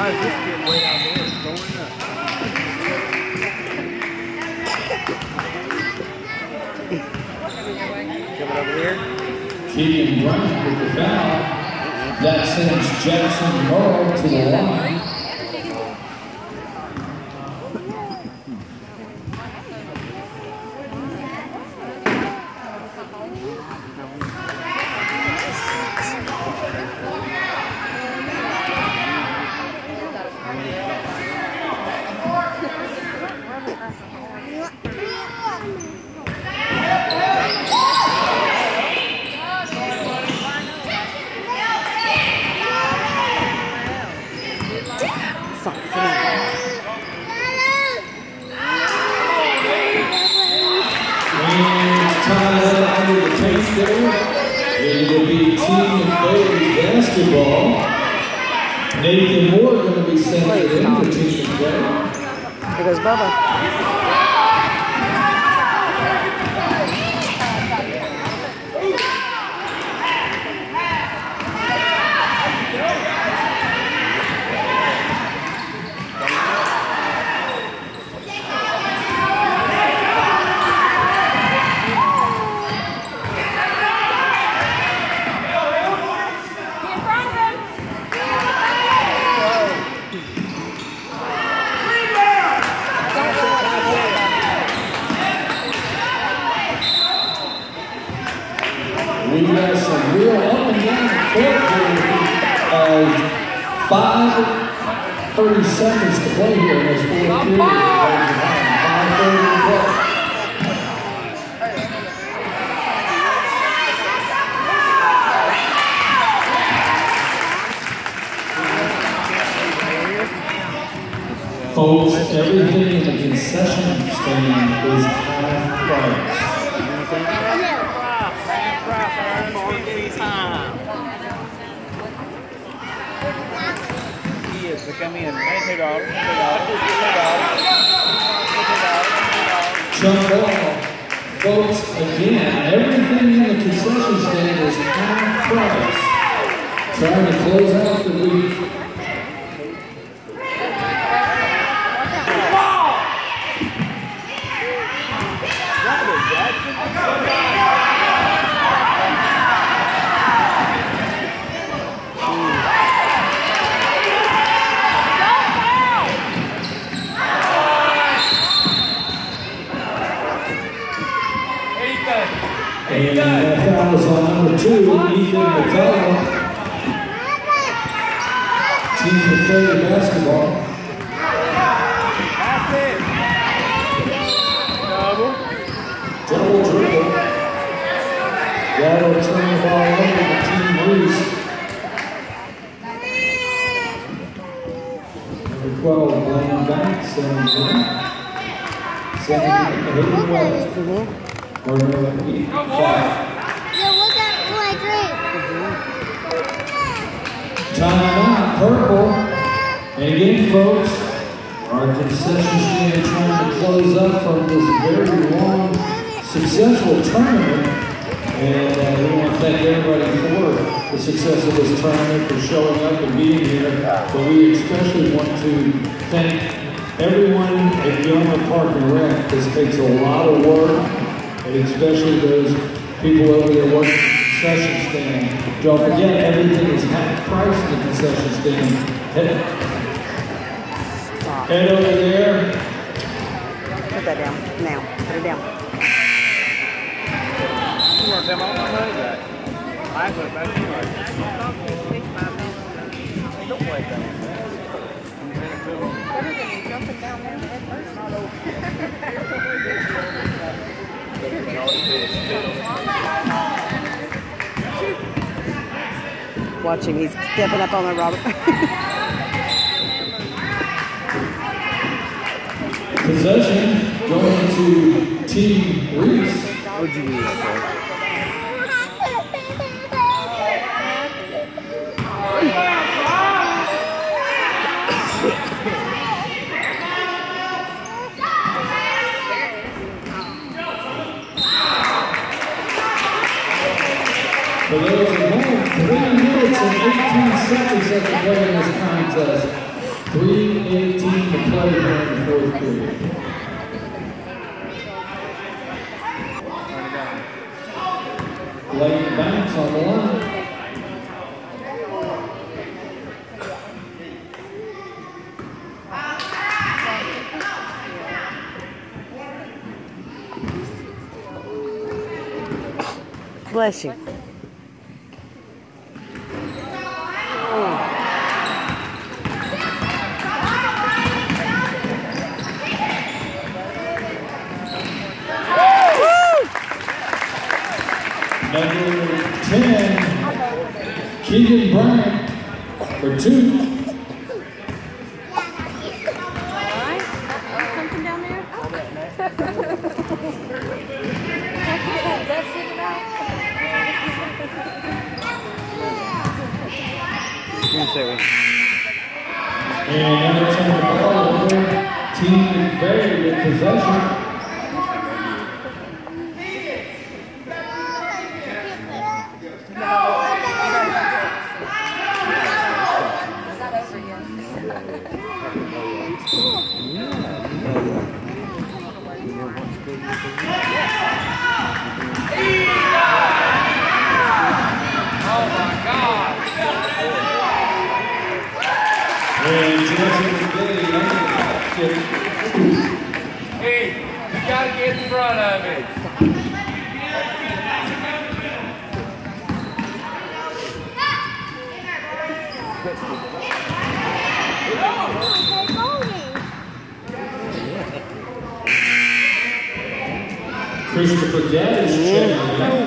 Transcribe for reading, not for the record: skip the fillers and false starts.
Why is this kid way out there going up? Coming over here. Keegan Bryant with the foul. That sends Jackson Morrow to the line. It will be Team Boys basketball. Nathan Moore going to be sent in for Team Boys. There goes Bubba. We got some real up and down court here. 5:30 seconds to play here in this fourth period. 5:30 to play. Folks, everything in the concession stand is half price. To come in, $2. Jump ball. Folks, again, everything in the concession stand is half price. Trying to close out the week. And that foul is on number 2, Ethan McCullough. Team McCullough basketball. Double dribble. That'll turn the ball over to Team Reese. Number 12, Blaine Banks, 17. 17, Hayden West. Or no, 5. Yeah, look at my drink. Time out, purple. And again, folks, our concession stand trying to close up from this very long, successful tournament. And we want to thank everybody for the success of this tournament, for showing up and being here. But we especially want to thank everyone at Gilmer Park and Rec. This takes a lot of work. And especially those people over there working the concession stand. Don't forget, everything is half price in the concession stand. Head over there. Put that down. Now. Put it down. You weren't them all money that. I put that anyway. Don't play that. Jumping down there. Watch him. He's stepping up on the Robert. Possession going to Team Reese. What'd you need, okay? For those at home, 3 minutes and 18 seconds left to play in this contest. 3:18 to play here in the fourth period. Blake Banks on the line. Bless you. Number 10, Keegan Bryant for 2. Something down there? That's it out. And number 10, the ball over. Team Barry in possession. Hey, you gotta get in front of it. Christopher Gaddis checking